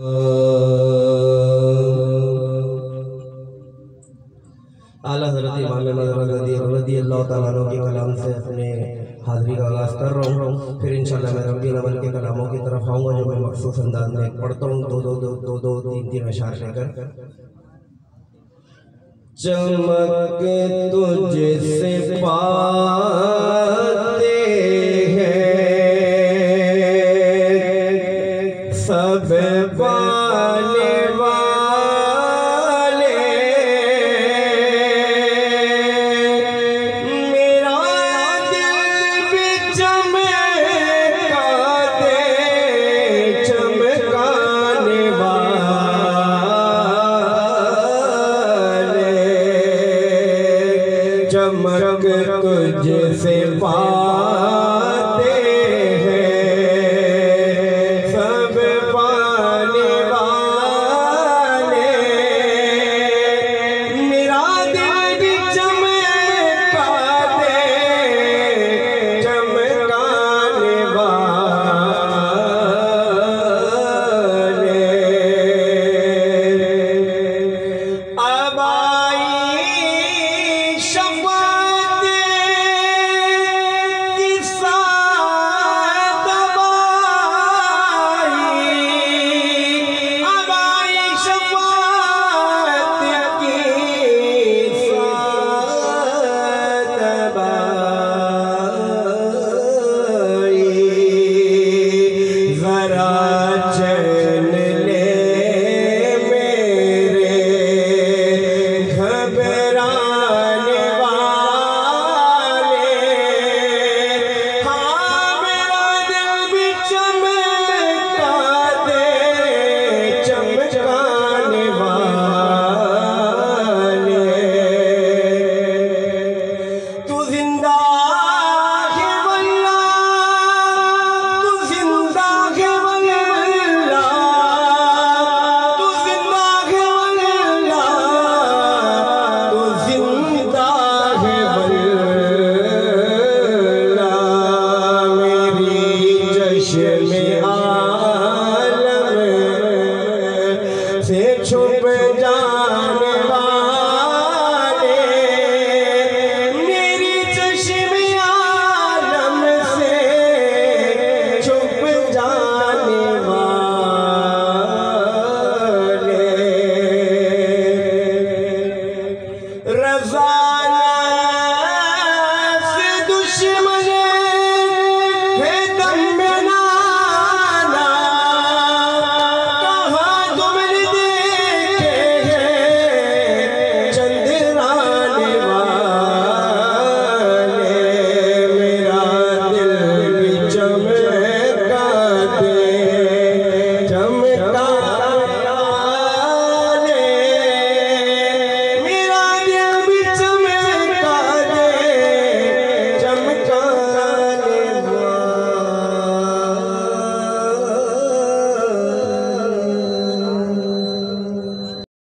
आला हज़रत इमाम रज़ियल्लाहु तआला अन्हु के कलाम से अपने हाज़िरी का आगाज़ कर रहा हूँ। फिर इंशाअल्लाह मैं रब्बी अव्वल के कलामों की तरफ आऊँगा जो मैं मखसूस अंदाज में पढ़ता हूँ, दो तीन अशआर लेकर। चमक तुझसे पाते हैं सब पाने वाले